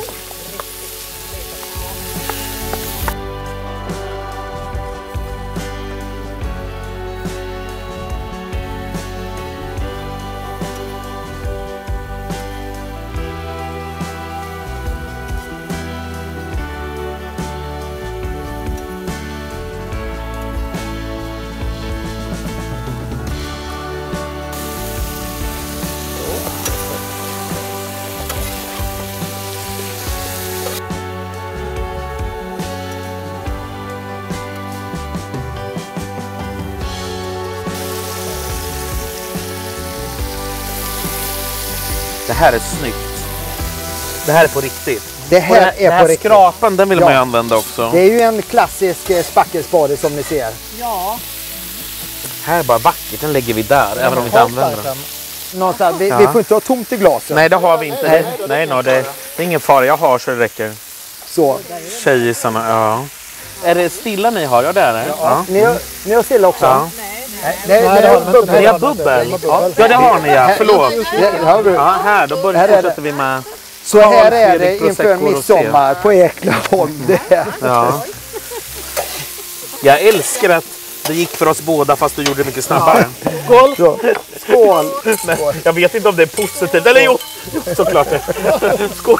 Det här är snyggt. Det här är på riktigt.
Det
Och
här
den här,
är
den här
på riktigt.
skrapan, den vill
Ja.
man ju använda också.
Det är ju en klassisk eh, spackelspade som ni ser.
Ja.
Här är bara vackert, den lägger vi där, även om vi inte använder den.
Någonstans, vi,
Ja.
vi får inte ha tomt i glaset.
Nej, det har vi inte. Nej, nej no, det, det är ingen fara. Jag har så det räcker.
Så.
Tjejisarna, ja. Är det stilla ni har? Ja, det är det. Ja.
Ni, har, ni har stilla också?
Ja.
Nej, nej,
det
det
har
är
ni inte.
bubbel.
Ni har bubbel? Ja, det har ni ja. Förlåt.
Ja, har du.
Ja, här, då börjar
Här är det.
fortsätter vi med...
Så här är
Fredrik
det inför
Prosecco Rosé.
midsommar på Eklaholm. Det är.
Ja. Jag älskar att Det gick för oss båda fast du gjorde det mycket snabbare.
Skål!
Så. Skål!
Men jag vet inte om det är positivt. Eller jo, såklart det. Skål!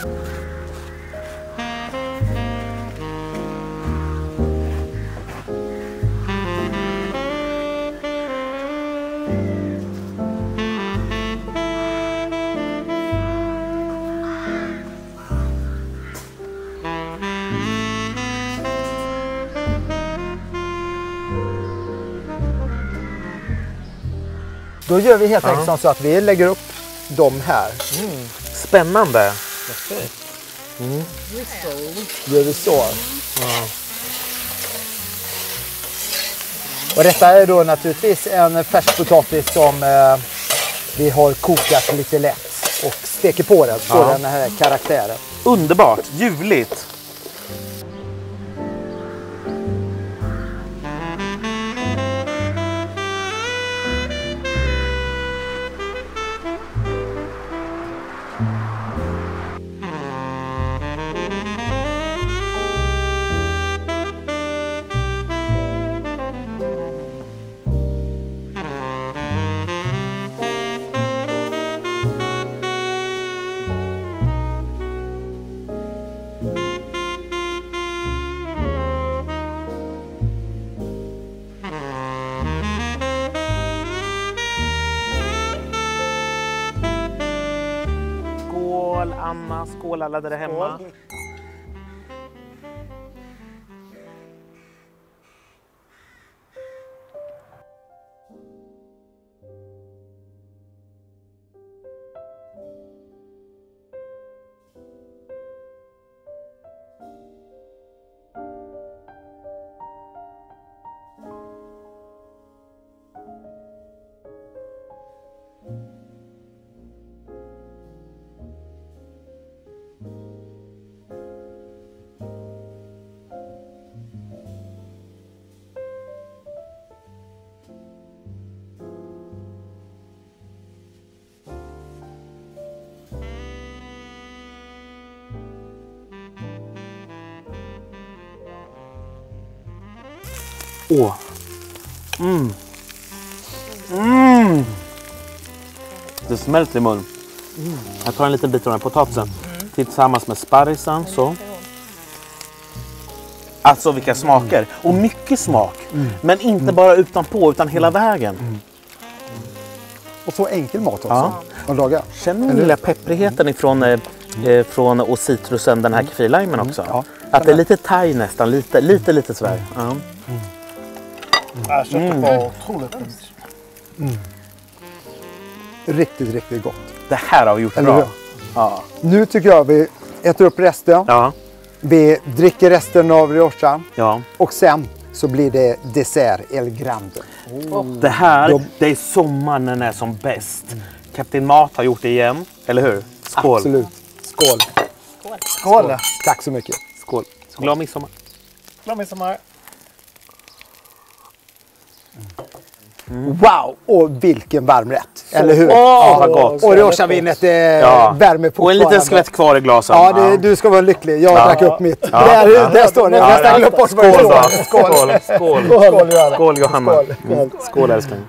Då gör vi helt enkelt som så att vi lägger upp dem här.
Mm. Spännande.
Mm. Gör vi så.
Ja.
Och detta är då naturligtvis en färskpotatis som eh, vi har kokat lite lätt och steker på den, på
Ja.
den här karaktären.
Underbart, ljuvligt. Skål Anna, skål alla där hemma. Åh. Mm. Mm. Det smälter i mun. Jag tar en liten bit av den här potatisen. Tillsammans med sparrisen så. Alltså vilka smaker. Och mycket smak. Men inte bara utanpå utan hela vägen.
Och så enkel mat också
Ja.
att laga.
Känner den lilla pepprigheten ifrån eh, från och citrusen, den här kefirlimen också.
Ja.
Att det är lite thai nästan, lite lite lite Sverige. Ja.
Ja, köttet var otroligt fint.
Riktigt, riktigt gott.
Det här har vi gjort
Eller
bra.
hur?
Ja.
Nu tycker jag vi äter upp resten.
Ja.
Vi dricker resten av riochan.
Ja.
Och sen så blir det dessert El Grande.
Det här,
De-
det är sommaren när den är som bäst. Kapten Mat har gjort det igen, eller hur? Skål.
Absolut. Skål.
Skål!
Tack så mycket.
Skål. Glad midsommar.
Glad midsommar.
Wow! Och vilken varm rätt. Eller hur?
Åh, vad gott.
Och riochanvinet eh,
Ja.
värmer
Och
fortfarande.
en liten skvätt kvar i glasen.
Ja, det, du ska vara lycklig. Jag
Ja.
drack upp mitt.
Ja.
Där,
Ja.
där står det.
Ja,
Nästan
ja.
glömt bort vad det
Skål,
står.
då. Skål. Skål.
Skål, Johanna.
Skål Johanna.
Skål.
Mm. Skål älskling.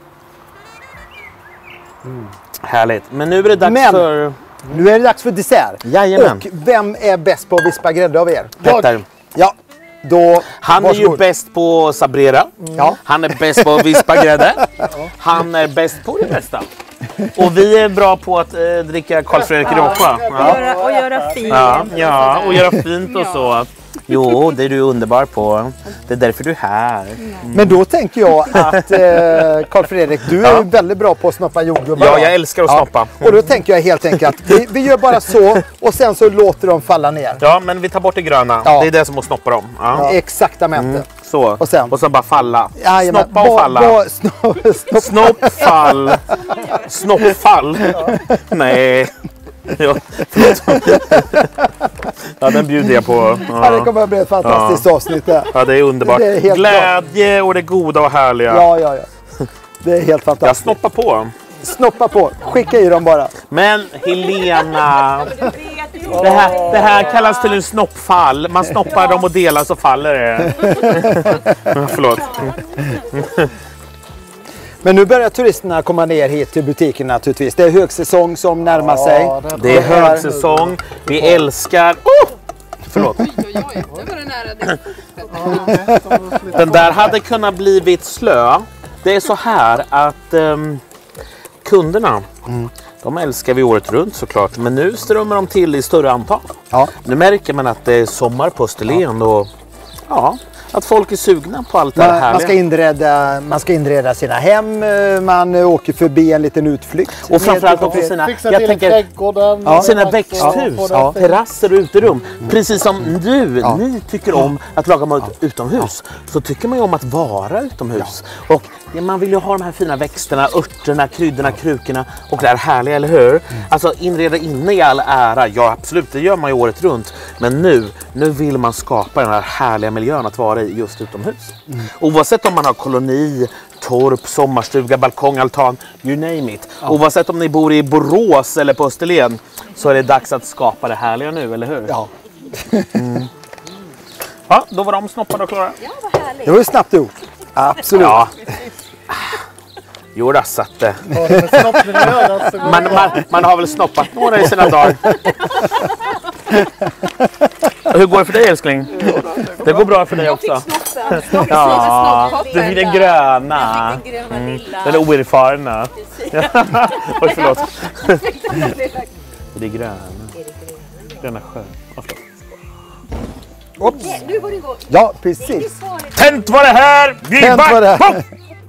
Härligt. Men nu är det dags
Men-
för
Nu är det dags för dessert.
Jajamän.
Och vem är bäst på att vispa grädde av er?
Petter.
Ja, då...
Han är ju
varsågod.
bäst på att sabrera.
Ja.
Han är bäst på att vispa grädde. Han är bäst på det bästa. Och vi är bra på att eh, dricka Carl Fredrik Rocha.
Och
Ja.
göra, och göra fint.
Ja, ja, och göra fint och så. Jo, det är du underbar på. Det är därför du är här.
Men då tänker jag att eh, Carl Fredrik, du är
Ja.
ju väldigt bra på att snoppa jordgubbar.
Ja,
va?
jag älskar att snoppa.
Och då tänker jag helt enkelt att vi, vi gör bara så och sen så låter de falla ner.
Ja, men vi tar bort det gröna.
Ja.
Det är det som att snoppa dem. Ja.
Exaktamente.
Så.
Och sen?
Och så bara falla.
Jajamän.
Snoppa och
Ba-
falla.
ba- sno- snopp-
Snoppfall. Snoppfall. Nej. Ja, förlåt. Ja, den bjuder jag på.
Ja, det
Ja,
kommer att bli ett fantastiskt avsnitt där.
ja det är underbart.
Det är helt
Glädje och det goda och härliga.
Ja, ja, ja. Det är helt
Jag
fantastiskt.
snoppar på.
Snoppa på. Skicka i dem bara.
Men Helena.
Du vet
Det här, det här kallas till en snoppfall. Man snoppar dem och delar så faller det. Förlåt.
Men nu börjar turisterna komma ner hit till butiken naturligtvis. Det är högsäsong som närmar sig.
Ja, det är
Det är högsäsong. Vi älskar... Oh! Förlåt.
Oj, oj, oj. Nu var det nära det.
Den där hade kunnat blivit slö. Det är så här att um, kunderna, mm. de älskar vi året runt såklart. Men nu strömmar de till i större antal.
Ja.
Nu märker man att det är sommar på Österlen ja. och ja, att folk är sugna på allt det här
man,
härliga.
Man ska, inreda, man ska inreda sina hem, man åker förbi en liten utflykt.
Och framförallt också sina,
Fixa
jag
till
tänker,
trädgården.
ja. sina
Ja.
växthus,
Ja.
ja. terrasser och uterum. Mm. Precis som du,
ja.
ni tycker om att laga mat ja. utomhus. Ja. Så tycker man ju om att vara utomhus. Ja. Och ja, man vill ju ha de här fina växterna, örterna, kryddorna, ja. krukorna och det här härliga, eller hur? Mm. Alltså inreda inne i all ära, ja absolut, det gör man ju året runt. Men nu, nu vill man skapa den här härliga miljön att vara i just utomhus. Mm. Oavsett om man har koloni, torp, sommarstuga, balkong, altan, you name it. Ja. Oavsett om ni bor i Borås eller på Österlen så är det dags att skapa det härliga nu, eller hur?
Ja.
Mm. Ja, då var de snoppade och klara.
Ja, vad härligt.
Det var ju snabbt gjort. Absolut.
Ja. Jo, så att, eh. man, man, man har väl snoppat några i sina dagar. Hur går det för dig, älskling? Det går bra för dig också.
Jag fick snoppen. Snoppen.
Ja, du fick den gröna.
Jag fick den gröna lilla.
Den oerfarna. Oj, förlåt. Det är gröna. Gröna sjö. Oh,
Oops.
Nu går det gå.
Ja, precis.
Tänt var det här!
Tänt var det här!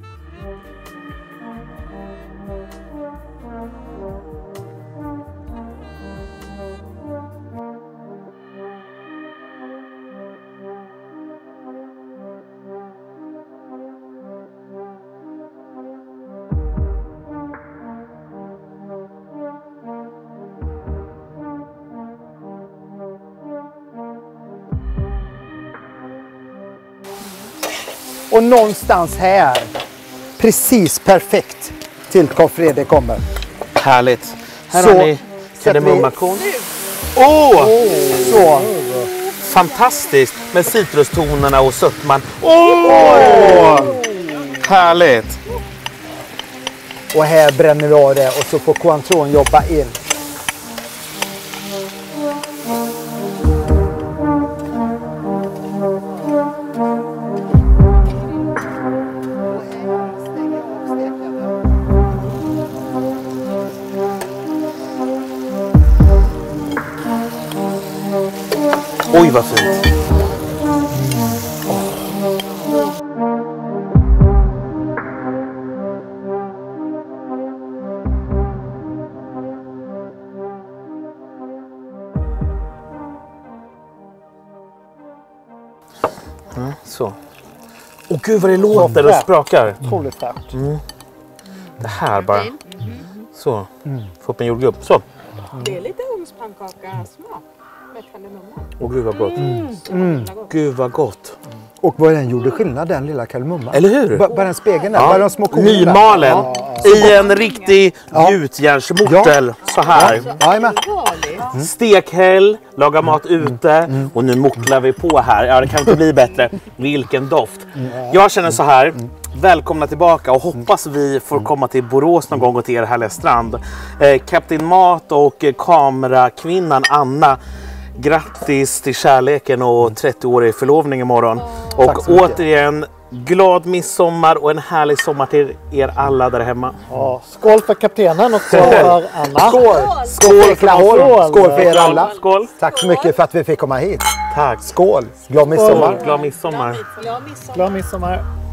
Och någonstans här, precis perfekt till Karl Fredrik kommer.
Härligt. Här
Så
har ni
sätter vi-
kardemummakon. Åh!
Så.
Fantastiskt med citrustonerna och sötman. Åh! Härligt.
Och här bränner vi av det och så får Cointreau jobba in.
Oj, vad fint. Mm, så. Åh gud vad det låter och sprakar.
Otroligt fräscht.
Mm. Det här bara. Så. Få upp en jordgubb. Så.
Det är lite ugnspannkaka-smak med kardemumma.
Åh gud vad gott.
Mm.
Gud vad gott.
Och vad den gjorde skillnad, den lilla kardemumma.
Eller hur?
Bara bara den spegeln där,
Ja.
bara de små kornen där.
Nymalen.
Ja.
I en riktig
Ja.
gjutjärnsmortel. Så här.
Jajamän.
Galigt.
Stekhäll, laga mat ute och nu mortlar vi på här. Ja, det kan inte bli bättre. Vilken doft. Jag känner så här. Välkomna tillbaka och hoppas vi får komma till Borås någon gång och till er härliga strand. Eh, Kapten Mat och eh, kamerakvinnan Anna. Grattis till kärleken och trettioårig förlovning imorgon. Och
så mycket.
återigen, glad midsommar och en härlig sommar till er alla där hemma.
Ja, skål för kaptenen och skål för Anna.
Skål! Skål för Laholm! Skål för er alla!
Skål!
Tack så mycket för att vi fick komma hit.
Tack!
Skål! Glad midsommar!
Glad midsommar!
Glad midsommar.
Glad midsommar.